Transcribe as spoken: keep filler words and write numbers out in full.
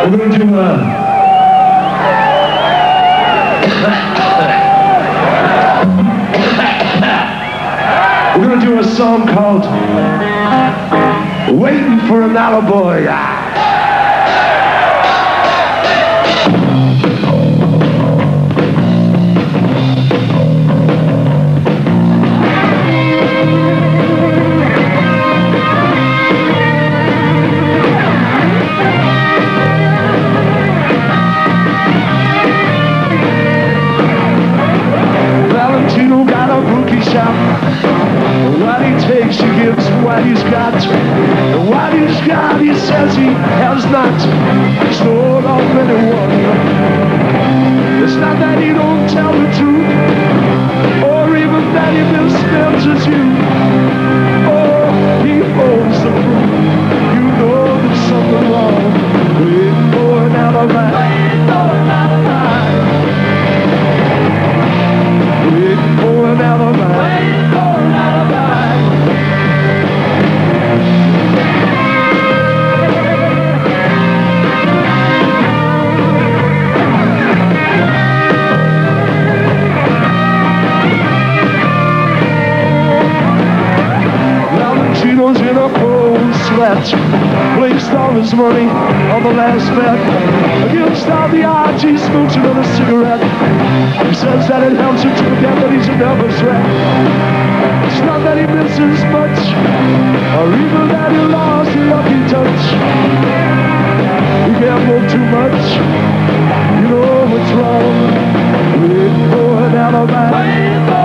We're gonna do uh We're gonna do a song called Waiting for an Alibi. Valentino got a bookie shop. What he takes, he gives what he's got. And what he's got, he says he has not stored off anyone. It's not that he don't tell the truth, or even that he misspells you. Oh, he holds the proof. You know there's something wrong. Waiting for an alibi. Waiting for an alibi. Waiting for an alibi. Waiting for an alibi. Valentino's in a cold sweat, placed all his money on the last bet. Against all the odds, he smokes another cigarette. He says that it helps him to forget that he's a nervous wreck. It's not that he misses much, or even that he lost a lucky touch. He gambled too much, you know what's wrong. Waiting for an alibi.